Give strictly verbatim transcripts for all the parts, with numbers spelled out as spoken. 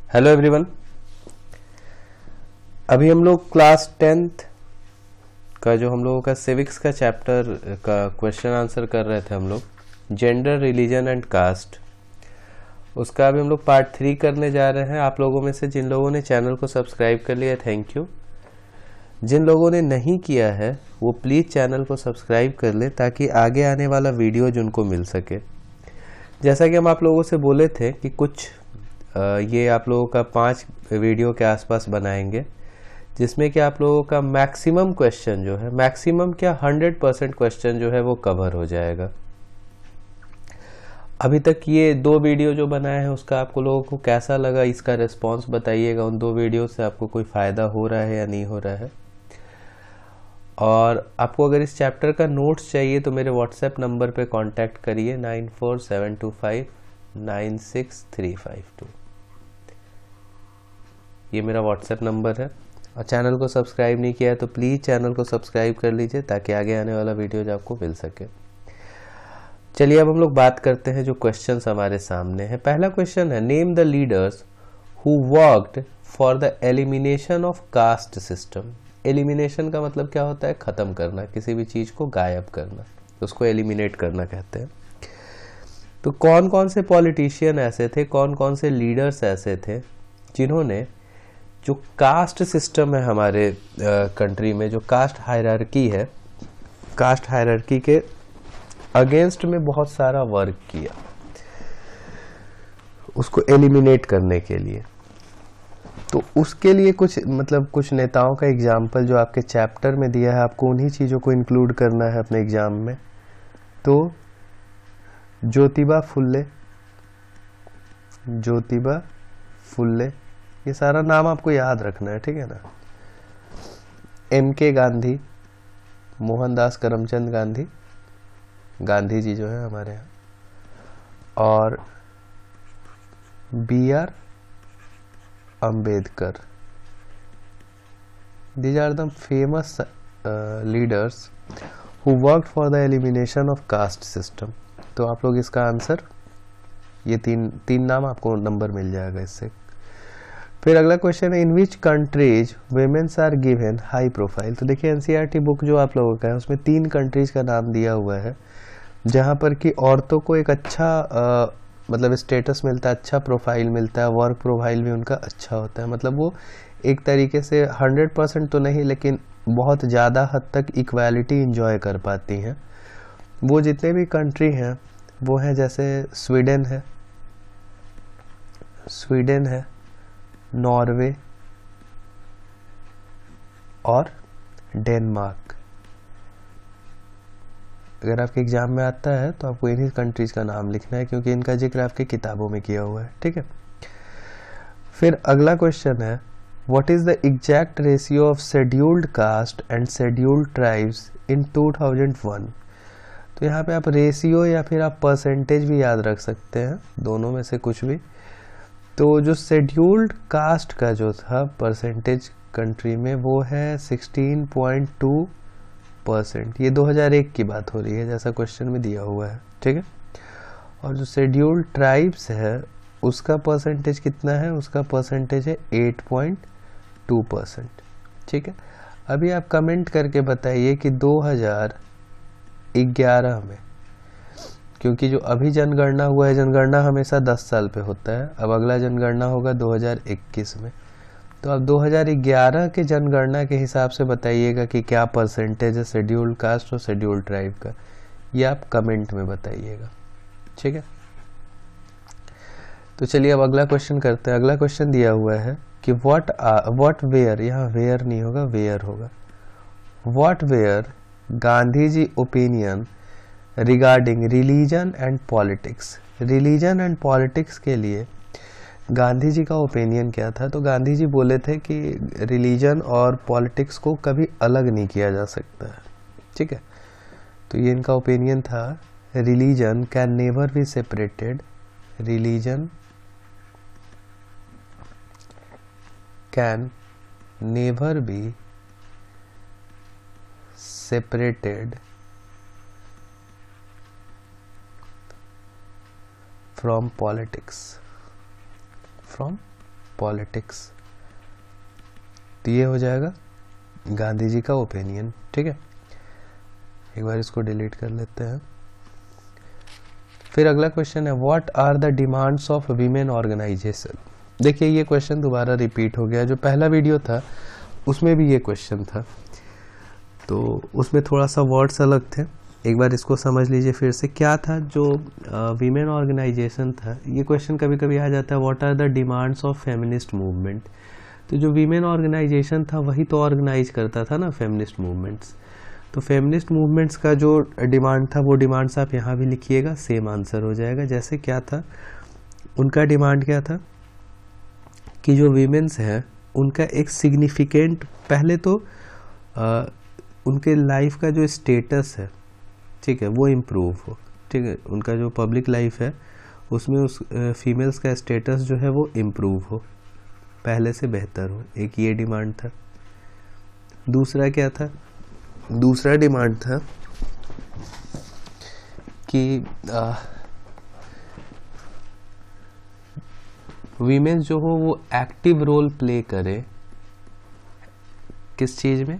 Hello everyone, अभी हम लोग क्लास टेंथ का जो हम लोगों का सिविक्स का चैप्टर का क्वेश्चन आंसर कर रहे थे हम लोग जेंडर, रिलीजन एंड कास्ट। उसका अभी हम लोग पार्ट थ्री करने जा रहे हैं। आप लोगों में से जिन लोगों ने चैनल को सब्सक्राइब कर लिया, थैंक यू। जिन लोगों ने नहीं किया है वो प्लीज़ चैनल को सब्सक्राइब कर ले ताकि आगे आने वाला वीडियो जिनको मिल सके। जैसा कि हम आप लोगों से बोले थे कि कुछ ये आप लोगों का पांच वीडियो के आसपास बनाएंगे जिसमें कि आप लोगों का मैक्सिमम क्वेश्चन जो है, मैक्सिमम क्या हंड्रेड परसेंट क्वेश्चन जो है वो कवर हो जाएगा। अभी तक ये दो वीडियो जो बनाए हैं उसका आपको लोगों को कैसा लगा, इसका रिस्पांस बताइएगा। उन दो वीडियो से आपको कोई फ़ायदा हो रहा है या नहीं हो रहा है। और आपको अगर इस चैप्टर का नोट्स चाहिए तो मेरे व्हाट्सएप नंबर पे कांटेक्ट करिए nine four seven two five nine six three five two. ये मेरा व्हाट्सएप नंबर है। और चैनल को सब्सक्राइब नहीं किया है तो प्लीज़ चैनल को सब्सक्राइब कर लीजिए ताकि आगे आने वाला वीडियो आपको मिल सके। चलिए अब हम लोग बात करते हैं जो क्वेश्चंस हमारे सामने हैं। पहला क्वेश्चन है, name the leaders who worked for the elimination of caste system. Elimination का मतलब क्या होता है? ख़त्म करना, किसी भी चीज़ को गायब करना, उसको एलिमिनेट करना कहते हैं। तो कौन कौन से पॉलिटिशियन ऐसे थे, कौन कौन से लीडर्स ऐसे थे जिन्होंने जो कास्ट सिस्टम है हमारे कंट्री में, जो कास्ट हायरार्की है, कास्ट हायरार्की के अगेंस्ट में बहुत सारा वर्क किया उसको एलिमिनेट करने के लिए। तो उसके लिए कुछ मतलब कुछ नेताओं का एग्जाम्पल जो आपके चैप्टर में दिया है, आपको उन्हीं चीज़ों को इंक्लूड करना है अपने एग्जाम में। तो ज्योतिबा फुल्ले, ज्योतिबा फुल्ले, ये सारा नाम आपको याद रखना है, ठीक है ना। एम के गांधी, मोहनदास करमचंद गांधी, गांधी जी जो है हमारे यहाँ, और B R Ambedkar. These are the famous leaders who worked for the elimination of caste system. तो आप लोग इसका आंसर, ये तीन तीन नाम आपको नंबर मिल जाएगा इससे। फिर अगला क्वेश्चन है, in which countries womens are given high profile. तो देखिए एनसीईआरटी बुक जो आप लोगों का है उसमें तीन कंट्रीज का नाम दिया हुआ है जहां पर कि औरतों को एक अच्छा आ, मतलब स्टेटस मिलता है, अच्छा प्रोफाइल मिलता है, वर्क प्रोफाइल भी उनका अच्छा होता है। मतलब वो एक तरीके से हंड्रेड परसेंट तो नहीं लेकिन बहुत ज़्यादा हद तक इक्वालिटी इंजॉय कर पाती हैं। वो जितने भी कंट्री हैं वो हैं, जैसे स्वीडन है, स्वीडन है, नॉर्वे और डेनमार्क। अगर आपके एग्जाम में आता है तो आपको इन्हीं कंट्रीज का नाम लिखना है क्योंकि इनका जिक्र आपके किताबों में किया हुआ है, ठीक है। फिर अगला क्वेश्चन है, what is the exact ratio of scheduled caste and scheduled tribes in two thousand one. तो यहाँ पे आप रेशियो या फिर आप परसेंटेज भी याद रख सकते हैं, दोनों में से कुछ भी। तो जो शेड्यूल्ड कास्ट का जो था परसेंटेज कंट्री में वो है सिक्सटीन पॉइंट टू परसेंट। ये दो हज़ार एक की बात हो रही है जैसा क्वेश्चन में दिया हुआ है, ठीक है। और जो शेड्यूल्ड ट्राइब्स है उसका परसेंटेज कितना है? उसका परसेंटेज है एट पॉइंट टू परसेंट, ठीक है। अभी आप कमेंट करके बताइए कि दो हज़ार ग्यारह में, क्योंकि जो अभी जनगणना हुआ है, जनगणना हमेशा दस साल पे होता है, अब अगला जनगणना होगा दो हज़ार इक्कीस में। तो अब दो हज़ार ग्यारह के जनगणना के हिसाब से बताइएगा कि क्या परसेंटेज है शेड्यूल्ड कास्ट और शेड्यूल्ड ट्राइब का, ये आप कमेंट में बताइएगा, ठीक है। तो चलिए अब अगला क्वेश्चन करते हैं। अगला क्वेश्चन दिया हुआ है कि व्हाट व्हाट वेयर, यहाँ वेयर नहीं होगा, वेयर होगा। What were Gandhi ji opinion regarding religion and politics. Religion and politics के लिए गांधी जी का ओपिनियन क्या था? तो गांधी जी बोले थे कि रिलीजन और पॉलिटिक्स को कभी अलग नहीं किया जा सकता है, ठीक है। तो ये इनका ओपिनियन था, religion can never be separated, religion can never be separated from politics, from politics. तो ये हो जाएगा गांधी जी का ओपिनियन। ठीक है, एक बार इसको डिलीट कर लेते हैं। फिर अगला क्वेश्चन है what are the demands of women organisation. देखिए ये क्वेश्चन दोबारा रिपीट हो गया, जो पहला वीडियो था उसमें भी ये क्वेश्चन था, तो उसमें थोड़ा सा वर्ड्स अलग थे। एक बार इसको समझ लीजिए फिर से। क्या था जो वीमेन ऑर्गेनाइजेशन था, ये क्वेश्चन कभी कभी आ जाता है what are the demands of feminist movement. तो जो वीमेन ऑर्गेनाइजेशन था वही तो ऑर्गेनाइज करता था ना फेमिनिस्ट मूवमेंट्स। तो फेमिनिस्ट मूवमेंट्स का जो डिमांड था वो डिमांड्स आप यहाँ भी लिखिएगा, सेम आंसर हो जाएगा। जैसे क्या था उनका डिमांड, क्या था कि जो वीमेंस हैं उनका एक सिग्निफिकेंट, पहले तो आ, उनके लाइफ का जो स्टेटस है, ठीक है, वो इम्प्रूव हो। ठीक है, उनका जो पब्लिक लाइफ है उसमें उस फीमेल्स का स्टेटस जो है वो इम्प्रूव हो, पहले से बेहतर हो। एक ये डिमांड था। दूसरा क्या था, दूसरा डिमांड था कि वीमेंस जो हो वो एक्टिव रोल प्ले करे, किस चीज में,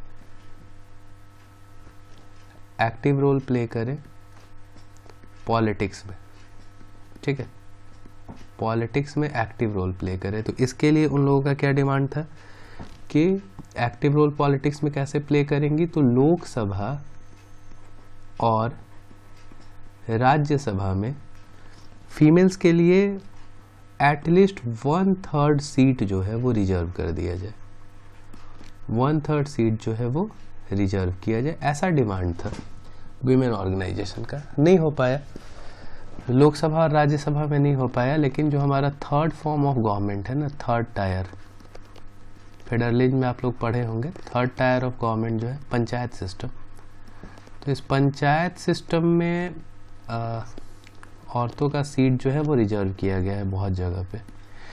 एक्टिव रोल प्ले करे पॉलिटिक्स में। ठीक है, पॉलिटिक्स में एक्टिव रोल प्ले करे। तो इसके लिए उन लोगों का क्या डिमांड था कि एक्टिव रोल पॉलिटिक्स में कैसे प्ले करेंगी, तो लोकसभा और राज्यसभा में फीमेल्स के लिए एटलीस्ट वन थर्ड सीट जो है वो रिजर्व कर दिया जाए, वन थर्ड सीट जो है वो रिजर्व किया जाए, ऐसा डिमांड था वीमेन ऑर्गेनाइजेशन का। नहीं हो पाया, लोकसभा और राज्यसभा में नहीं हो पाया, लेकिन जो हमारा थर्ड फॉर्म ऑफ गवर्नमेंट है ना, थर्ड टायर, फेडरलिज्म में आप लोग पढ़े होंगे, थर्ड टायर ऑफ गवर्नमेंट जो है पंचायत सिस्टम। तो इस पंचायत सिस्टम में आ, औरतों का सीट जो है वो रिजर्व किया गया है बहुत जगह पे।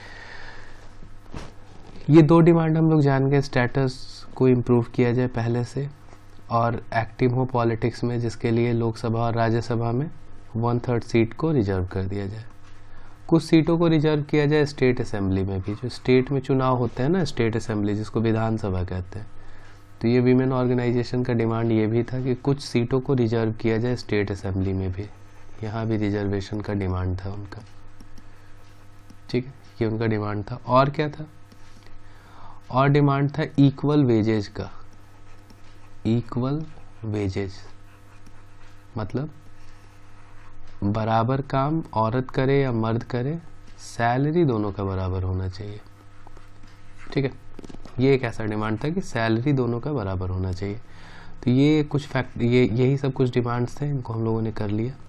ये दो डिमांड हम लोग जान गए, स्टेटस को इम्प्रूव किया जाए पहले से, और एक्टिव हो पॉलिटिक्स में, जिसके लिए लोकसभा और राज्यसभा में वन थर्ड सीट को रिजर्व कर दिया जाए। कुछ सीटों को रिजर्व किया जाए स्टेट असेंबली में भी, जो स्टेट में चुनाव होते हैं ना, स्टेट असेंबली जिसको विधानसभा कहते हैं। तो ये वीमेन ऑर्गेनाइजेशन का डिमांड ये भी था कि कुछ सीटों को रिजर्व किया जाए स्टेट असेंबली में भी, यहाँ भी रिजर्वेशन का डिमांड था उनका। ठीक है, ये उनका डिमांड था। और क्या था, और डिमांड था इक्वल वेजेज का। इक्वल वेजेज मतलब बराबर काम औरत करे या मर्द करे, सैलरी दोनों का बराबर होना चाहिए। ठीक है, ये एक ऐसा डिमांड था कि सैलरी दोनों का बराबर होना चाहिए। तो ये कुछ फैक्ट, ये यही सब कुछ डिमांड्स थे, इनको हम लोगों ने कर लिया।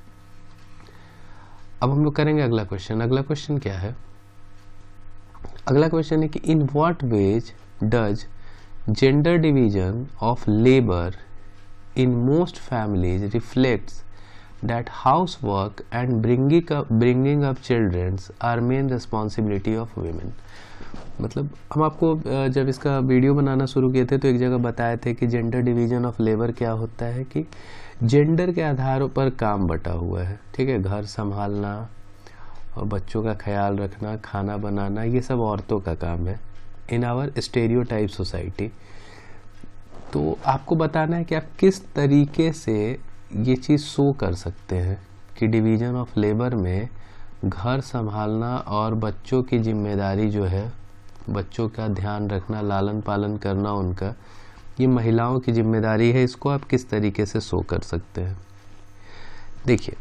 अब हम लोग करेंगे अगला क्वेश्चन। अगला क्वेश्चन क्या है, अगला क्वेश्चन है कि in what way does gender division of labour in most families reflects that housework and bringing up bringing up children are main responsibility of women। मतलब हम आपको जब इसका वीडियो बनाना शुरू किए थे तो एक जगह बताए थे कि जेंडर डिवीजन ऑफ लेबर क्या होता है, कि जेंडर के आधार पर काम बटा हुआ है। ठीक है, घर संभालना और बच्चों का ख्याल रखना, खाना बनाना, ये सब औरतों का काम है इन आवर स्टेरियोटाइप सोसाइटी। तो आपको बताना है कि आप किस तरीके से ये चीज़ शो कर सकते हैं कि डिवीज़न ऑफ लेबर में घर संभालना और बच्चों की जिम्मेदारी जो है, बच्चों का ध्यान रखना, लालन पालन करना उनका, ये महिलाओं की जिम्मेदारी है। इसको आप किस तरीके से शो कर सकते हैं। देखिए,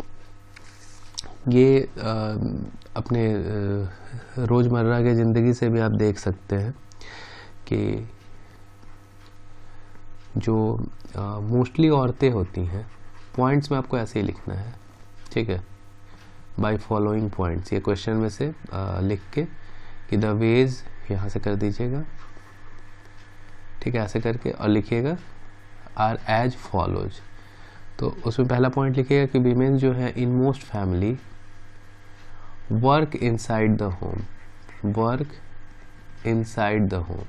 ये आ, अपने रोज़मर्रा के ज़िंदगी से भी आप देख सकते हैं कि जो मोस्टली uh, औरतें होती हैं, पॉइंट्स में आपको ऐसे ही लिखना है। ठीक है, बाय फॉलोइंग पॉइंट्स, ये क्वेश्चन में से uh, लिख के कि द वेज यहाँ से कर दीजिएगा। ठीक है, ऐसे करके और लिखिएगा आर एज फॉलोज। तो उसमें पहला पॉइंट लिखिएगा कि वीमेन जो है in most family work inside the home, work inside the home.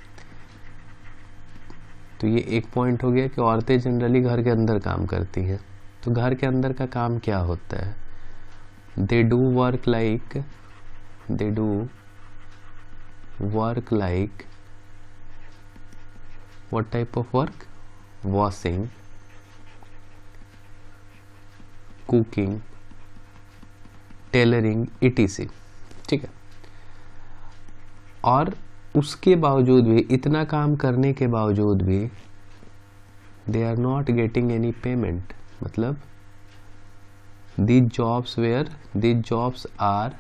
तो ये एक पॉइंट हो गया कि औरतें जनरली घर के अंदर काम करती हैं। तो घर के अंदर का काम क्या होता है, they do work like they do work like what type of work? Washing, cooking, tailoring etc, ठीक है। और उसके बावजूद भी, इतना काम करने के बावजूद भी they are not getting any payment, मतलब these jobs where these jobs are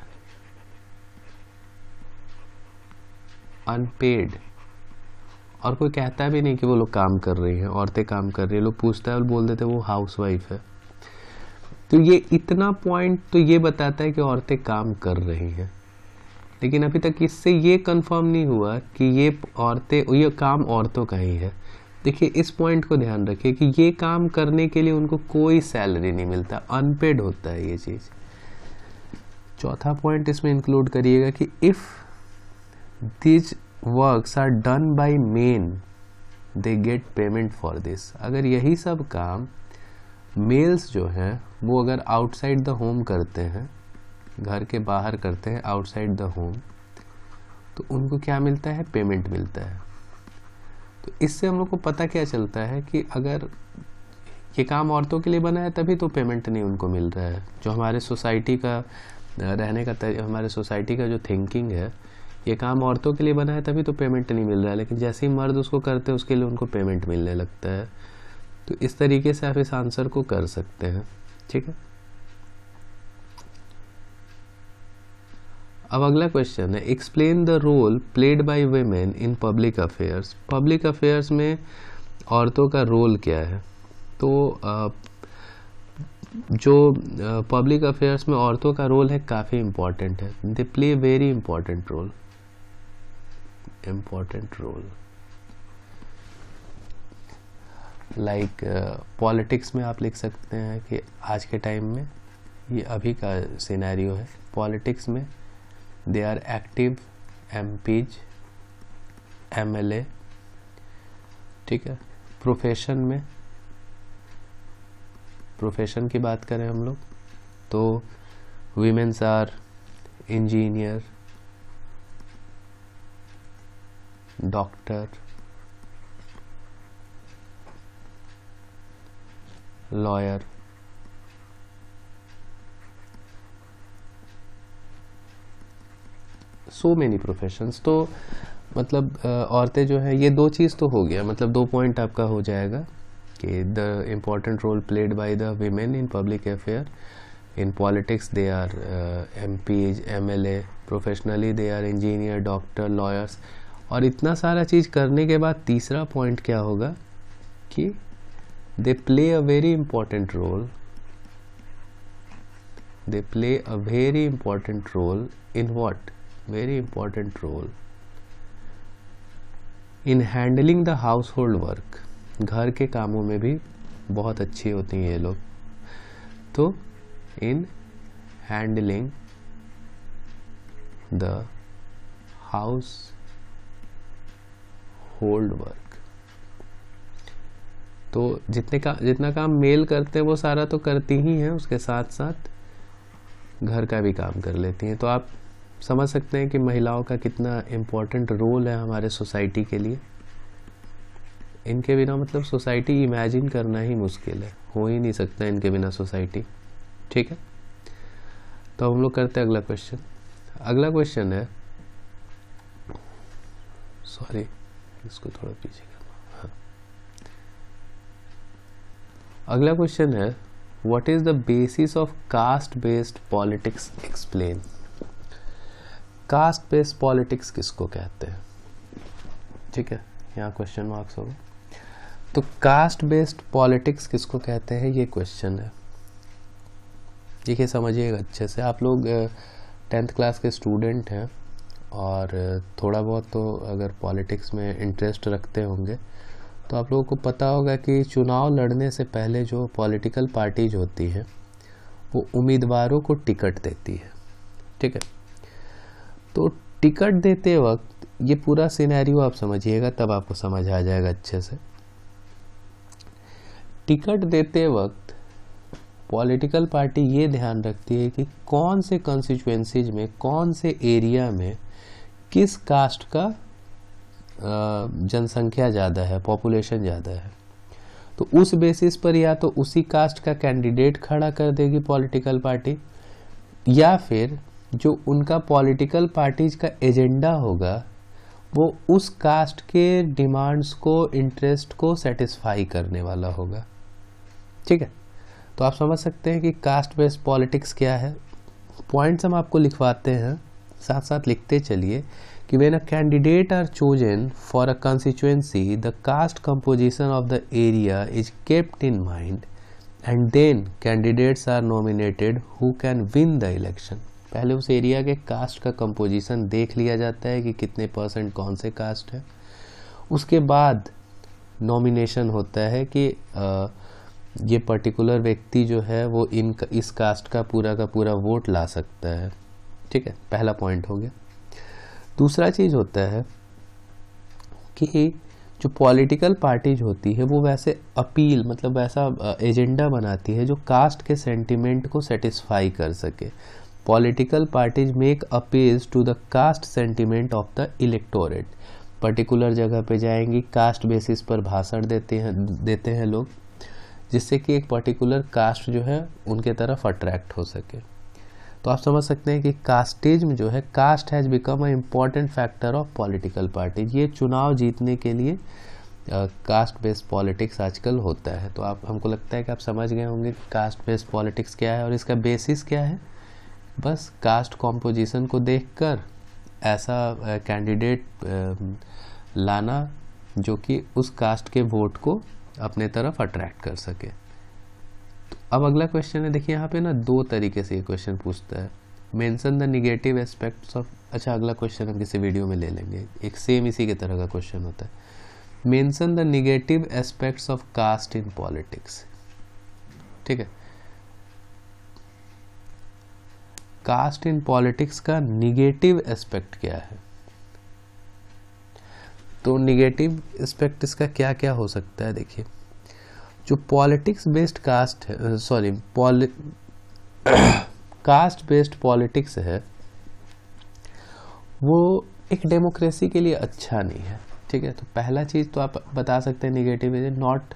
unpaid. और कोई कहता भी नहीं कि वो लोग काम कर रही हैं, औरतें काम कर रही हैं, लोग पूछता है और बोल देते वो हाउसवाइफ है। तो ये इतना पॉइंट तो ये बताता है कि औरतें काम कर रही हैं, लेकिन अभी तक इससे ये कंफर्म नहीं हुआ कि ये औरतें, ये काम औरतों का ही है। देखिए इस पॉइंट को ध्यान रखिए कि ये काम करने के लिए उनको कोई सैलरी नहीं मिलता, अनपेड होता है ये चीज। चौथा पॉइंट इसमें इंक्लूड करिएगा कि if this works are done by men they get payment for this. अगर यही सब काम मेल्स जो हैं वो अगर आउटसाइड द होम करते हैं, घर के बाहर करते हैं आउटसाइड द होम, तो उनको क्या मिलता है? पेमेंट मिलता है। तो इससे हम लोग को पता क्या चलता है कि अगर ये काम औरतों के लिए बना है तभी तो पेमेंट नहीं उनको मिल रहा है। जो हमारे सोसाइटी का रहने का, हमारे सोसाइटी का जो थिंकिंग है, ये काम औरतों के लिए बना है तभी तो पेमेंट नहीं मिल रहा है, लेकिन जैसे ही मर्द उसको करते हैं उसके लिए उनको पेमेंट मिलने लगता है। तो इस तरीके से आप इस आंसर को कर सकते हैं, ठीक है। अब अगला क्वेश्चन है, explain the role played by women in public affairs. Public affairs में औरतों का रोल क्या है? तो आ, जो पब्लिक अफेयर्स में औरतों का रोल है काफ़ी इम्पॉर्टेंट है। They play very important role, important role. Like politics में आप लिख सकते हैं कि आज के टाइम में, ये अभी का सिनेरियो है, पॉलिटिक्स में they are active MPs, MLA, ठीक है। प्रोफेशन में, प्रोफेशन की बात करें हम लोग तो womens are engineer, doctor, lawyer, so many professions. तो मतलब औरतें जो है, ये दो चीज़ तो हो गया, मतलब दो पॉइंट आपका हो जाएगा कि the important role played by the women in public affair, in politics they are MPs, MLA, professionally they are engineer, doctor, lawyers. और इतना सारा चीज़ करने के बाद तीसरा पॉइंट क्या होगा कि they play a very important role they play a very important role in what? Very important role in handling the household work। घर के कामों में भी बहुत अच्छी होती हैं ये लोग। तो in handling the household work, तो जितने का जितना काम मेल करते हैं वो सारा तो करती ही हैं, उसके साथ साथ घर का भी काम कर लेती हैं। तो आप समझ सकते हैं कि महिलाओं का कितना इम्पोर्टेंट रोल है हमारे सोसाइटी के लिए। इनके बिना मतलब सोसाइटी इमेजिन करना ही मुश्किल है, हो ही नहीं सकता इनके बिना सोसाइटी, ठीक है। तो हम लोग करते हैं अगला क्वेश्चन। अगला क्वेश्चन है, सॉरी इसको थोड़ा पीछे। अगला क्वेश्चन है, what is the basis of caste based politics explain. Caste based politics किसको कहते हैं? ठीक है, यहाँ क्वेश्चन मार्क्स होगा। तो कास्ट बेस्ड पॉलिटिक्स किसको कहते हैं, ये क्वेश्चन है। देखिए समझिएगा अच्छे से, आप लोग टेंथ क्लास के स्टूडेंट हैं और थोड़ा बहुत तो अगर पॉलिटिक्स में इंटरेस्ट रखते होंगे तो आप लोगों को पता होगा कि चुनाव लड़ने से पहले जो पॉलिटिकल पार्टीज होती है वो उम्मीदवारों को टिकट देती है, ठीक है। तो टिकट देते वक्त ये पूरा सिनेरियो आप समझिएगा, तब आपको समझ आ जाएगा अच्छे से। टिकट देते वक्त पॉलिटिकल पार्टी ये ध्यान रखती है कि कौन से कॉन्स्टिट्यूएंसीज में, कौन से एरिया में किस कास्ट का जनसंख्या ज़्यादा है, पॉपुलेशन ज़्यादा है, तो उस बेसिस पर या तो उसी कास्ट का कैंडिडेट खड़ा कर देगी पॉलिटिकल पार्टी, या फिर जो उनका पॉलिटिकल पार्टीज का एजेंडा होगा वो उस कास्ट के डिमांड्स को, इंटरेस्ट को सेटिस्फाई करने वाला होगा। ठीक है, तो आप समझ सकते हैं कि कास्ट बेस्ड पॉलिटिक्स क्या है। पॉइंट्स हम आपको लिखवाते हैं, साथ साथ लिखते चलिए कि when a candidate are chosen for a constituency the caste composition of the area is kept in mind and then candidates are nominated who can win the election. पहले उस एरिया के कास्ट का कंपोजिशन देख लिया जाता है कि कितने परसेंट कौन से कास्ट है, उसके बाद नॉमिनेशन होता है कि आ, ये पर्टिकुलर व्यक्ति जो है वो इन इस कास्ट का पूरा का पूरा वोट ला सकता है। ठीक है, पहला पॉइंट हो गया। दूसरा चीज होता है कि जो पॉलिटिकल पार्टीज होती है वो वैसे अपील, मतलब वैसा एजेंडा बनाती है जो कास्ट के सेंटिमेंट को सेटिस्फाई कर सके। Political parties make appeals to the caste sentiment of the electorate. Particular जगह पे जाएंगी, कास्ट बेसिस पर भाषण देते हैं देते हैं लोग, जिससे कि एक पर्टिकुलर कास्ट जो है उनके तरफ अट्रैक्ट हो सके। तो आप समझ सकते हैं कि कास्टिज्म जो है, caste has become a important factor of political parties. ये चुनाव जीतने के लिए कास्ट बेस्ड पॉलिटिक्स आजकल होता है। तो आप, हमको लगता है कि आप समझ गए होंगे कि कास्ट बेस्ड पॉलिटिक्स क्या है और इसका बेसिस क्या है। बस कास्ट कॉम्पोजिशन को देखकर ऐसा कैंडिडेट लाना जो कि उस कास्ट के वोट को अपने तरफ अट्रैक्ट कर सके। तो अब अगला क्वेश्चन है, देखिए यहाँ पे ना दो तरीके से ये क्वेश्चन पूछता है। Mention the negative aspects of, अच्छा अगला क्वेश्चन हम किसी वीडियो में ले लेंगे, एक सेम इसी के तरह का क्वेश्चन होता है। Mention the negative aspects of caste in politics. ठीक है, कास्ट इन पॉलिटिक्स का निगेटिव एस्पेक्ट क्या है। तो निगेटिव एस्पेक्ट इसका क्या क्या हो सकता है। देखिए, जो पॉलिटिक्स बेस्ड कास्ट है, सॉरी पॉलि कास्ट बेस्ड पॉलिटिक्स है, वो एक डेमोक्रेसी के लिए अच्छा नहीं है। ठीक है, तो पहला चीज तो आप बता सकते हैं negative is not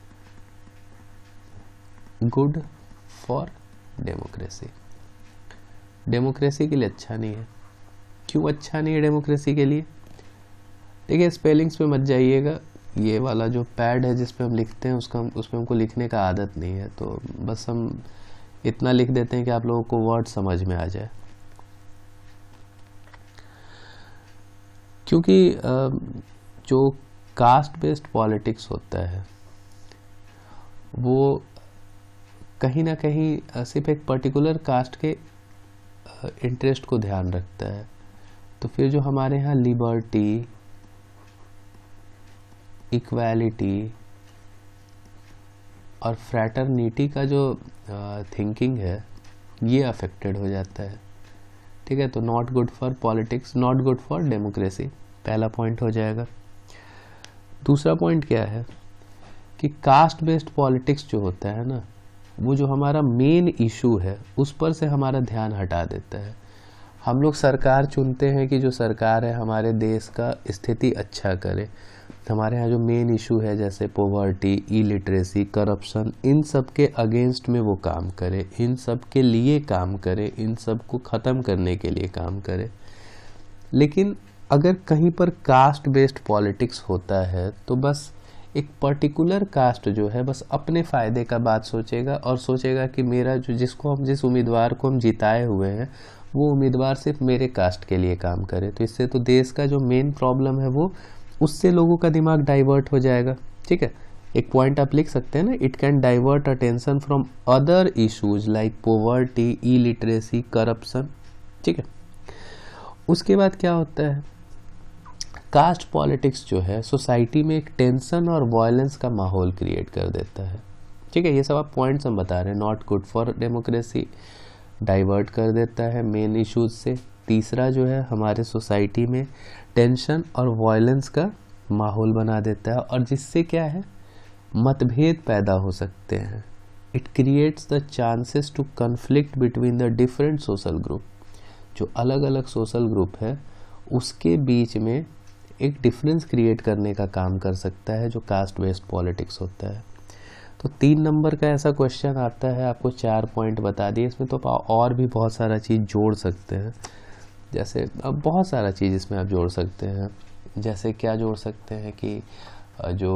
good for democracy. Democracy के लिए अच्छा नहीं है। क्यों अच्छा नहीं है डेमोक्रेसी के लिए? देखिए, स्पेलिंग्स पे मत जाइएगा, ये वाला जो पैड है जिस पे हम लिखते हैं उसका उस पे हमको लिखने का आदत नहीं है, तो बस हम इतना लिख देते हैं कि आप लोगों को वर्ड समझ में आ जाए। क्योंकि जो कास्ट बेस्ड पॉलिटिक्स होता है वो कहीं ना कहीं सिर्फ एक पर्टिकुलर कास्ट के इंटरेस्ट को ध्यान रखता है। तो फिर जो हमारे यहाँ लिबर्टी, इक्वालिटी और फ्रैटर्निटी का जो थिंकिंग है ये अफेक्टेड हो जाता है। ठीक है, तो not good for politics, not good for democracy, पहला पॉइंट हो जाएगा। दूसरा पॉइंट क्या है कि कास्ट बेस्ड पॉलिटिक्स जो होता है ना, वो जो हमारा मेन इशू है उस पर से हमारा ध्यान हटा देता है। हम लोग सरकार चुनते हैं कि जो सरकार है हमारे देश का स्थिति अच्छा करे, हमारे यहाँ जो मेन इशू है जैसे पॉवर्टी, इलिटरेसी, करप्शन, इन सब के अगेंस्ट में वो काम करे, इन सब के लिए काम करे, इन सब को ख़त्म करने के लिए काम करे। लेकिन अगर कहीं पर कास्ट बेस्ड पॉलिटिक्स होता है तो बस एक पर्टिकुलर कास्ट जो है बस अपने फ़ायदे का बात सोचेगा और सोचेगा कि मेरा जो जिसको हम जिस उम्मीदवार को हम जिताए हुए हैं वो उम्मीदवार सिर्फ मेरे कास्ट के लिए काम करे। तो इससे तो देश का जो मेन प्रॉब्लम है वो उससे लोगों का दिमाग डाइवर्ट हो जाएगा। ठीक है, एक पॉइंट आप लिख सकते हैं ना, it can divert attention from other issues like poverty, illiteracy, corruption. ठीक है, उसके बाद क्या होता है, कास्ट पॉलिटिक्स जो है सोसाइटी में एक टेंशन और वायलेंस का माहौल क्रिएट कर देता है। ठीक है, ये सब आप पॉइंट्स हम बता रहे हैं। Not good for democracy, divert कर देता है मेन इश्यूज से। तीसरा जो है हमारे सोसाइटी में टेंशन और वायलेंस का माहौल बना देता है और जिससे क्या है मतभेद पैदा हो सकते हैं। It creates the chances to conflict between the different social group. जो अलग अलग सोशल ग्रुप है उसके बीच में एक डिफरेंस क्रिएट करने का काम कर सकता है, जो कास्ट बेस्ड पॉलिटिक्स होता है। तो तीन नंबर का ऐसा क्वेश्चन आता है, आपको चार पॉइंट बता दिए। इसमें तो और भी बहुत सारा चीज़ जोड़ सकते हैं, जैसे अब बहुत सारा चीज़ इसमें आप जोड़ सकते हैं। जैसे क्या जोड़ सकते हैं कि जो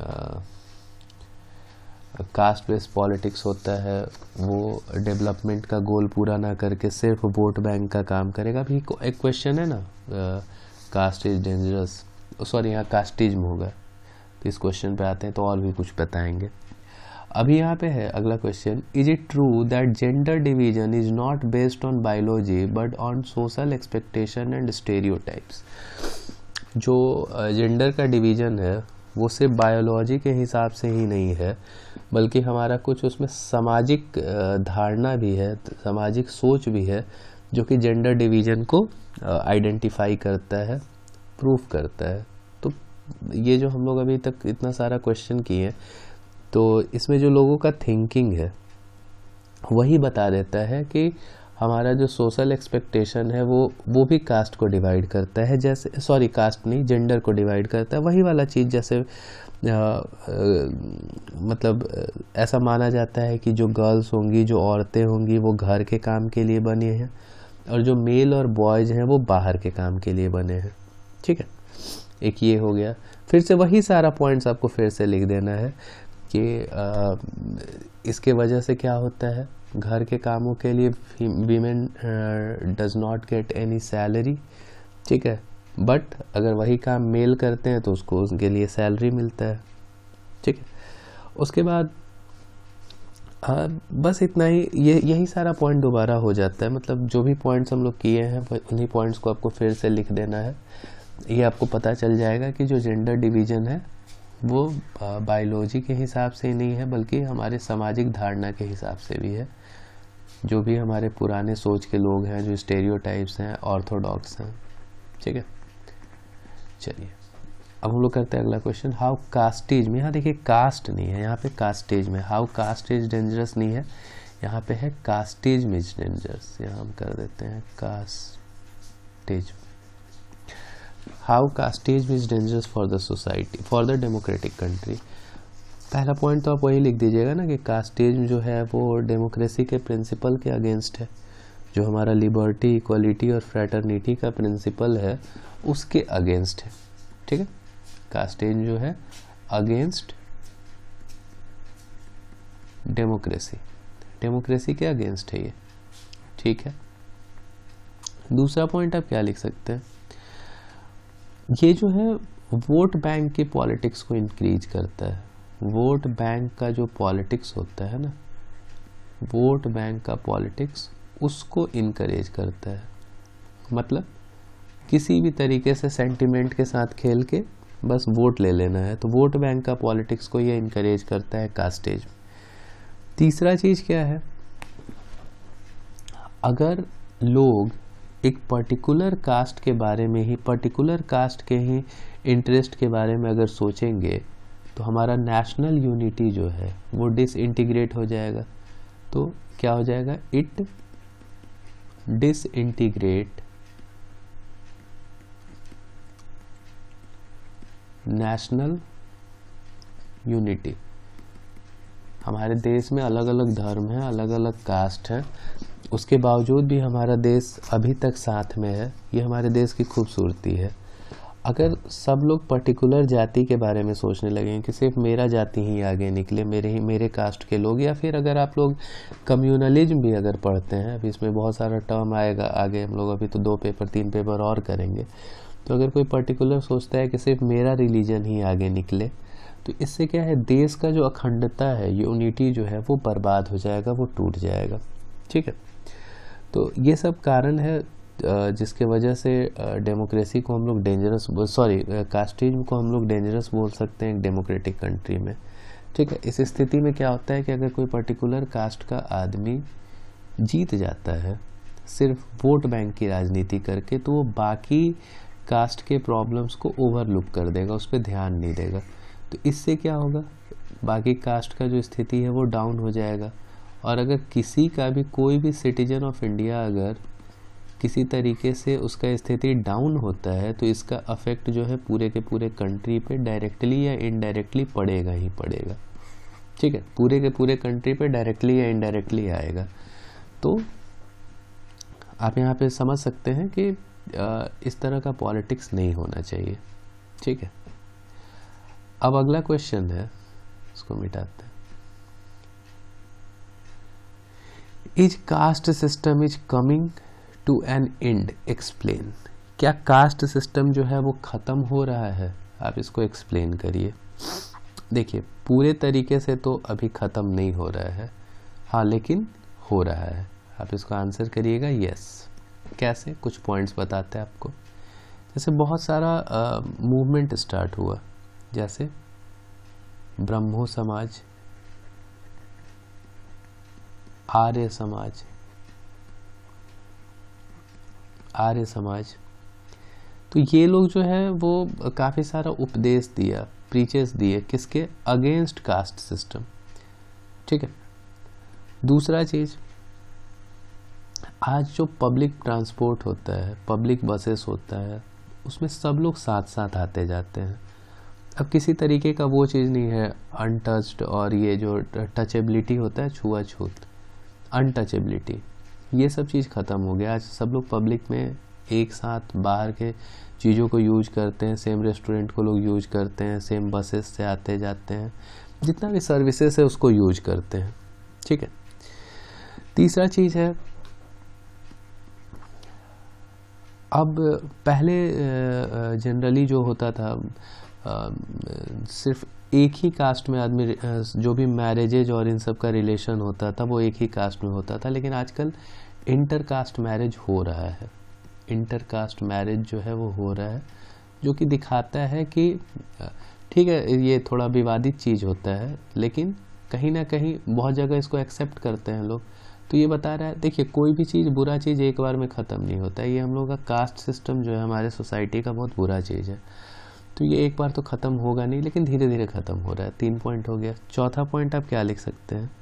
कास्ट बेस्ड पॉलिटिक्स होता है वो डेवलपमेंट का गोल पूरा ना करके सिर्फ वोट बैंक का काम करेगा। अभी एक क्वेश्चन है ना, कास्ट इज डेंजरस, सॉरी यहाँ कास्टिज्म होगा, तो इस क्वेश्चन पे आते हैं तो और भी कुछ बताएंगे। अभी यहाँ पे है अगला question, is it true that gender division is not based on biology but on social expectation and stereotypes. जो जेंडर का डिवीजन है वो सिर्फ बायोलॉजी के हिसाब से ही नहीं है, बल्कि हमारा कुछ उसमें सामाजिक धारणा भी है, सामाजिक सोच भी है, जो कि जेंडर डिवीजन को आइडेंटिफाई करता है, प्रूफ करता है। तो ये जो हम लोग अभी तक इतना सारा क्वेश्चन किए, तो इसमें जो लोगों का थिंकिंग है वही बता देता है कि हमारा जो सोशल एक्सपेक्टेशन है वो वो भी कास्ट को डिवाइड करता है। जैसे सॉरी कास्ट नहीं, जेंडर को डिवाइड करता है। वही वाला चीज़ जैसे आ, आ, मतलब ऐसा माना जाता है कि जो गर्ल्स होंगी, जो औरतें होंगी, वो घर के काम के लिए बनी हैं, और जो मेल और बॉयज हैं वो बाहर के काम के लिए बने हैं। ठीक है, एक ये हो गया। फिर से वही सारा पॉइंट्स आपको फिर से लिख देना है कि इसके वजह से क्या होता है, घर के कामों के लिए women does not get any salary. ठीक है, बट अगर वही काम मेल करते हैं तो उसको उनके लिए सैलरी मिलता है। ठीक है, उसके बाद आ, बस इतना ही, ये यही सारा पॉइंट दोबारा हो जाता है। मतलब जो भी पॉइंट्स हम लोग किए हैं उन्हीं पॉइंट्स को आपको फिर से लिख देना है। ये आपको पता चल जाएगा कि जो जेंडर डिवीजन है वो बायोलॉजी के हिसाब से ही नहीं है, बल्कि हमारे सामाजिक धारणा के हिसाब से भी है। जो भी हमारे पुराने सोच के लोग हैं, जो स्टेरियोटाइप्स हैं, ऑर्थोडॉक्स हैं। ठीक है, चलिए अब हम लोग करते हैं अगला क्वेश्चन, हाउ कास्टेज में, यहाँ देखिए कास्ट नहीं है, यहाँ पे कास्टेज में, हाउ कास्टेज डेंजरस नहीं है, यहाँ पे है कास्टेज में डेंजरस। यहाँ हम कर देते हैं casteism. How casteism is dangerous for the society, for the democratic country. पहला पॉइंट तो आप वही लिख दीजिएगा ना कि कास्टेज जो है वो डेमोक्रेसी के प्रिंसिपल के अगेंस्ट है। जो हमारा लिबर्टी, इक्वलिटी और फ्रेटर्निटी का प्रिंसिपल है उसके अगेंस्ट है। ठीक है, कास्टेज जो है अगेंस्ट डेमोक्रेसी, डेमोक्रेसी के अगेंस्ट है ये। ठीक है, दूसरा पॉइंट आप क्या लिख सकते हैं, ये जो है वोट बैंक की पॉलिटिक्स को इंक्रीज करता है। वोट बैंक का जो पॉलिटिक्स होता है ना, वोट बैंक का पॉलिटिक्स उसको इनकरेज करता है। मतलब किसी भी तरीके से सेंटिमेंट के साथ खेल के बस वोट ले लेना है, तो वोट बैंक का पॉलिटिक्स को ये इनकरेज करता है कास्टेज। तीसरा चीज क्या है, अगर लोग एक पर्टिकुलर कास्ट के बारे में ही, पर्टिकुलर कास्ट के ही इंटरेस्ट के बारे में अगर सोचेंगे तो हमारा नेशनल यूनिटी जो है वो डिसइंटीग्रेट हो जाएगा। तो क्या हो जाएगा, इट डिसइंटीग्रेट नेशनल यूनिटी। हमारे देश में अलग अलग धर्म हैं, अलग अलग कास्ट हैं, उसके बावजूद भी हमारा देश अभी तक साथ में है। ये हमारे देश की खूबसूरती है। अगर सब लोग पर्टिकुलर जाति के बारे में सोचने लगें कि सिर्फ मेरा जाति ही आगे निकले, मेरे ही मेरे कास्ट के लोग, या फिर अगर आप लोग कम्युनलिज्म भी अगर पढ़ते हैं, अभी इसमें बहुत सारा टर्म आएगा आगे, हम लोग अभी तो दो पेपर तीन पेपर और करेंगे। तो अगर कोई पर्टिकुलर सोचता है कि सिर्फ मेरा रिलीजन ही आगे निकले, तो इससे क्या है, देश का जो अखंडता है, यूनिटी जो है वो बर्बाद हो जाएगा, वो टूट जाएगा। ठीक है, तो ये सब कारण है जिसके वजह से डेमोक्रेसी को हम लोग डेंजरस, सॉरी कास्टिज्म को हम लोग डेंजरस बोल सकते हैं एक डेमोक्रेटिक कंट्री में। ठीक है, इस स्थिति में क्या होता है कि अगर कोई पर्टिकुलर कास्ट का आदमी जीत जाता है सिर्फ वोट बैंक की राजनीति करके, तो वो बाकी कास्ट के प्रॉब्लम्स को ओवरलुक कर देगा, उस पर ध्यान नहीं देगा। तो इससे क्या होगा, बाकी कास्ट का जो स्थिति है वो डाउन हो जाएगा। और अगर किसी का भी, कोई भी सिटीजन ऑफ इंडिया अगर किसी तरीके से उसका स्थिति डाउन होता है तो इसका अफेक्ट जो है पूरे के पूरे कंट्री पे डायरेक्टली या इनडायरेक्टली पड़ेगा ही पड़ेगा, ठीक है, पूरे के पूरे कंट्री पे डायरेक्टली या इनडायरेक्टली आएगा। तो आप यहाँ पे समझ सकते हैं कि इस तरह का पॉलिटिक्स नहीं होना चाहिए, ठीक है। अब अगला क्वेश्चन है, इसको मिटाते हैं। Is caste system is coming to an end, explain. क्या कास्ट सिस्टम जो है वो खत्म हो रहा है? आप इसको एक्सप्लेन करिए। देखिए, पूरे तरीके से तो अभी खत्म नहीं हो रहा है, हाँ, लेकिन हो रहा है। आप इसको आंसर करिएगा यस। कैसे? कुछ पॉइंट्स बताते हैं आपको। जैसे बहुत सारा मूवमेंट स्टार्ट हुआ, जैसे ब्रह्मो समाज, आर्य समाज, आर्य समाज, तो ये लोग जो है वो काफ़ी सारा उपदेश दिया, प्रीचेस दिए, किसके? अगेंस्ट कास्ट सिस्टम, ठीक है। दूसरा चीज़, आज जो पब्लिक ट्रांसपोर्ट होता है, पब्लिक बसेस होता है, उसमें सब लोग साथ साथ आते जाते हैं। अब किसी तरीके का वो चीज़ नहीं है अनटच्ड, और ये जो टचेबिलिटी होता है, छुआछूत, अनटचेबिलिटी, ये सब चीज़ ख़त्म हो गया। आज सब लोग पब्लिक में एक साथ बाहर के चीज़ों को यूज करते हैं, सेम रेस्टोरेंट को लोग यूज करते हैं, सेम बसेस से आते जाते हैं, जितना भी सर्विसेज है उसको यूज करते हैं, ठीक है। तीसरा चीज़ है, अब पहले जनरली जो होता था सिर्फ एक ही कास्ट में आदमी, जो भी मैरिजेज और इन सब का रिलेशन होता था वो एक ही कास्ट में होता था, लेकिन आजकल इंटर कास्ट मैरिज हो रहा है। इंटर कास्ट मैरिज जो है वो हो रहा है, जो कि दिखाता है कि ठीक है, ये थोड़ा विवादित चीज़ होता है, लेकिन कहीं ना कहीं बहुत जगह इसको एक्सेप्ट करते हैं लोग। तो ये बता रहा है, देखिए, कोई भी चीज़, बुरा चीज़ एक बार में ख़त्म नहीं होता है। ये हम लोग का कास्ट सिस्टम जो है हमारे सोसाइटी का बहुत बुरा चीज़ है, तो ये एक बार तो ख़त्म होगा नहीं, लेकिन धीरे धीरे ख़त्म हो रहा है। तीन पॉइंट हो गया। चौथा पॉइंट आप क्या लिख सकते हैं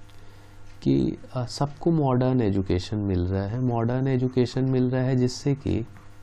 कि सबको मॉडर्न एजुकेशन मिल रहा है। मॉडर्न एजुकेशन मिल रहा है जिससे कि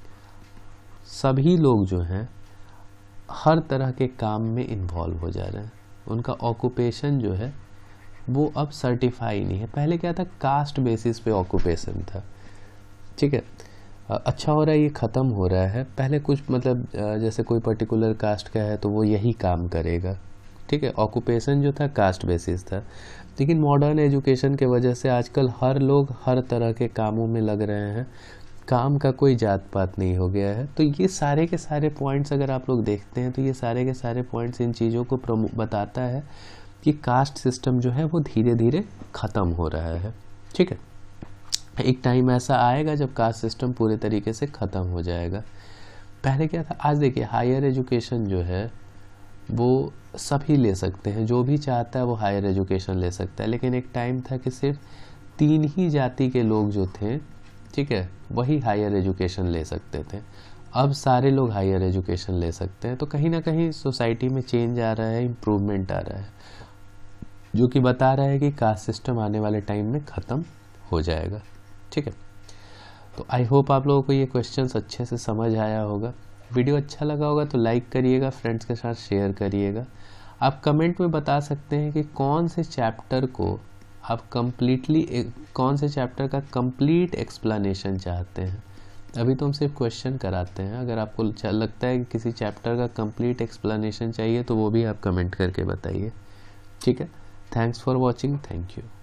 सभी लोग जो हैं हर तरह के काम में इन्वॉल्व हो जा रहे हैं। उनका ऑक्यूपेशन जो है वो अब सर्टिफाई नहीं है। पहले क्या था, कास्ट बेसिस पे ऑक्यूपेशन था, ठीक है। अच्छा हो रहा है, ये ख़त्म हो रहा है। पहले कुछ मतलब जैसे कोई पर्टिकुलर कास्ट का है तो वो यही काम करेगा, ठीक है। ऑक्यूपेशन जो था कास्ट बेसिस था, लेकिन मॉडर्न एजुकेशन के वजह से आजकल हर लोग हर तरह के कामों में लग रहे हैं, काम का कोई जात पात नहीं हो गया है। तो ये सारे के सारे पॉइंट्स अगर आप लोग देखते हैं तो ये सारे के सारे पॉइंट्स इन चीज़ों को बताता है कि कास्ट सिस्टम जो है वो धीरे धीरे ख़त्म हो रहा है, ठीक है। एक टाइम ऐसा आएगा जब कास्ट सिस्टम पूरे तरीके से ख़त्म हो जाएगा। पहले क्या था, आज देखिए हायर एजुकेशन जो है वो सभी ले सकते हैं, जो भी चाहता है वो हायर एजुकेशन ले सकता है। लेकिन एक टाइम था कि सिर्फ तीन ही जाति के लोग जो थे, ठीक है, वही हायर एजुकेशन ले सकते थे। अब सारे लोग हायर एजुकेशन ले सकते हैं। तो कहीं ना कहीं सोसाइटी में चेंज आ रहा है, इम्प्रूवमेंट आ रहा है, जो कि बता रहा है कि कास्ट सिस्टम आने वाले टाइम में ख़त्म हो जाएगा, ठीक है। तो आई होप आप लोगों को ये क्वेश्चंस अच्छे से समझ आया होगा। वीडियो अच्छा लगा होगा तो लाइक करिएगा, फ्रेंड्स के साथ शेयर करिएगा। आप कमेंट में बता सकते हैं कि कौन से चैप्टर को आप कंप्लीटली, कौन से चैप्टर का कंप्लीट एक्सप्लेनेशन चाहते हैं। अभी तो हम सिर्फ क्वेश्चन कराते हैं। अगर आपको लगता है कि किसी चैप्टर का कंप्लीट एक्सप्लेनेशन चाहिए तो वो भी आप कमेंट करके बताइए, ठीक है। Thanks for watching, thank you.